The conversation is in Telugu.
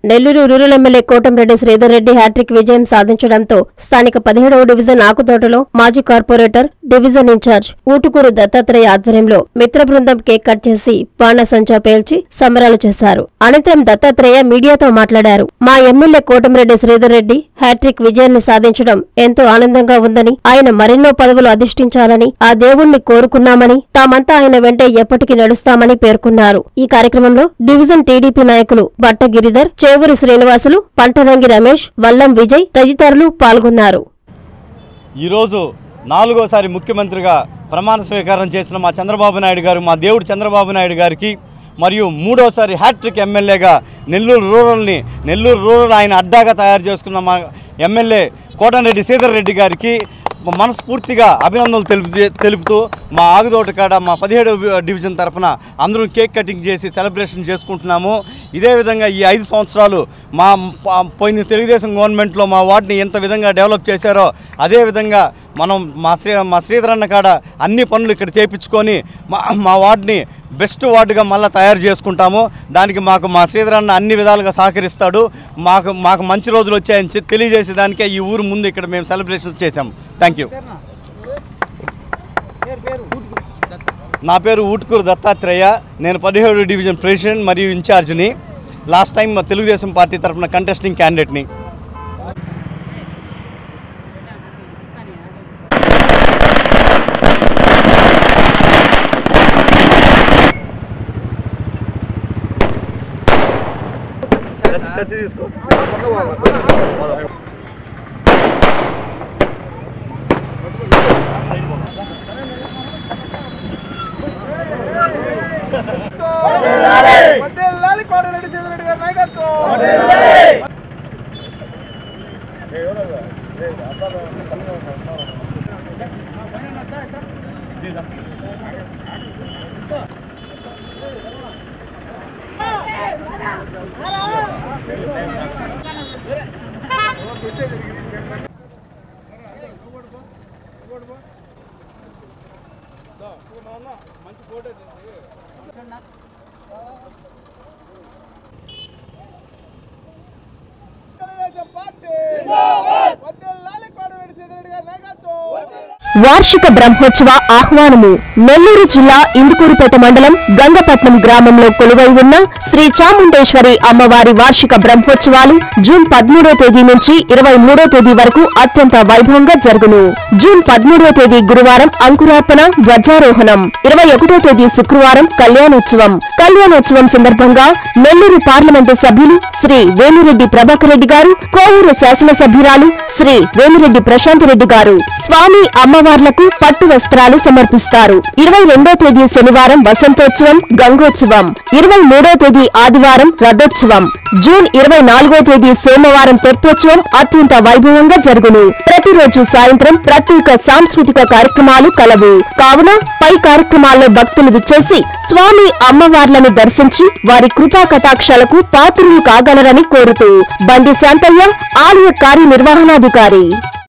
Nellore rural MLA Kotamreddy Sridhar Reddy hat-trick విజయం సాధించడంతో స్థానిక 17వ డివిజన్ ఆకుతోటలో మాజీ corporator division in-charge Utukuru Dattatreya ఆధ్వర్యంలో మిత్ర బృందం కేక్ కట్ చేసి బాణసంచా పేల్చి సంబరాలు చేశారు. అనంతరం దత్తాత్రేయ మీడియాతో మాట్లాడారు. మా ఎమ్మెల్యే కోటంరెడ్డి శ్రీధర్ రెడ్డి హ్యాట్రిక్ విజయాన్ని సాధించడం ఎంతో ఆనందంగా ఉందని, ఆయన మరెన్నో పదవులు అధిష్ఠించాలని ఆ దేవుణ్ణి కోరుకున్నామని, తామంతా ఆయన వెంటే ఎప్పటికీ నడుస్తామని పేర్కొన్నారు. ఈ కార్యక్రమంలో డివిజన్ టీడీపీ నాయకులు బట్ట గిరిధర్, చేవూరు శ్రీనివాసులు, పంటరంగి రమేష్, వల్లం విజయ్ తదితరులు పాల్గొన్నారు. ఈరోజు 4వసారి ముఖ్యమంత్రిగా ప్రమాణ స్వీకారం చేసిన మా చంద్రబాబు నాయుడు గారు, మా దేవుడు చంద్రబాబు నాయుడు గారికి, మరియు 3వసారి హ్యాట్రిక్ ఎమ్మెల్యేగా నెల్లూరు రూరల్ ఆయన అడ్డాగా తయారు చేసుకున్న మా ఎమ్మెల్యే కోటంరెడ్డి శ్రీధర్ రెడ్డి గారికి మనస్ఫూర్తిగా అభినందనలు తెలుపుతూ మా ఆగుదోటకాడ మా 17వ డివిజన్ తరఫున అందరూ కేక్ కటింగ్ చేసి సెలబ్రేషన్ చేసుకుంటున్నాము. ఇదే విధంగా ఈ 5 సంవత్సరాలు మా పోయిన తెలుగుదేశం గవర్నమెంట్లో మా వార్డుని ఎంత విధంగా డెవలప్ చేశారో అదేవిధంగా మనం మా శ్రీధరన్న కాడ అన్ని పనులు ఇక్కడ చేయించుకొని మా వార్డుని బెస్ట్ వార్డుగా మళ్ళీ తయారు చేసుకుంటాము. దానికి మా శ్రీధరన్న అన్ని విధాలుగా సహకరిస్తాడు. మాకు మంచి రోజులు వచ్చాయని తెలియజేసేదానికే ఈ ఊరు ముందు ఇక్కడ మేము సెలబ్రేషన్ చేశాము. Thank you. నా పేరు ఊటుకూరు దత్తాత్రేయ. నేను 17వ డివిజన్ ప్రెసిడెంట్ మరియు ఇన్ఛార్జిని. లాస్ట్ టైం తెలుగుదేశం పార్టీ తరఫున కంటెస్టింగ్ క్యాండిడేట్ని. మంచి ఫోటో వార్షిక బ్రహ్మోత్సవ ఆహ్వానము. నెల్లూరు జిల్లా ఇందుకూరుపేట మండలం గంగపట్నం గ్రామంలో కొలువై ఉన్న శ్రీ చాముండేశ్వరి అమ్మవారి వార్షిక బ్రహ్మోత్సవాలు జూన్ 13వ తేదీ నుంచి 23వ తేదీ వరకు అత్యంత వైభవంగా జరుగును. జూన్ 13వ తేదీ గురువారం అంకురార్పణ, ధ్వజారోహణం, 21వ తేదీ శుక్రవారం కళ్యాణోత్సవం సందర్భంగా నెల్లూరు పార్లమెంటు సభ్యులు శ్రీ వేమిరెడ్డి ప్రభాకర్ రెడ్డి గారు, కోవూరు శాసనసభ్యురాలు శ్రీ వేమిరెడ్డి ప్రశాంత్ రెడ్డి గారు స్వామి అమ్మవార్లకు పట్టు వస్త్రాలు సమర్పిస్తారు. 22వ తేదీ శనివారం వసంతోత్సవం, గంగోత్సవం, 23వ తేదీ ఆదివారం రథోత్సవం, జూన్ 24వ తేదీ సోమవారం తెప్పోత్సవం అత్యంత వైభవంగా జరుగును. ప్రతిరోజు సాయంత్రం ప్రత్యేక సాంస్కృతిక కార్యక్రమాలు కలవు. కావున పై కార్యక్రమాల్లో భక్తులు విచ్చేసి స్వామి అమ్మవార్లను దర్శించి వారి కృపా కటాక్షాలకు పాత్రులు కాగలరని కోరుతూ బండి శాంతయ్య, ఆలయ కార్యనిర్వహణాధికారి.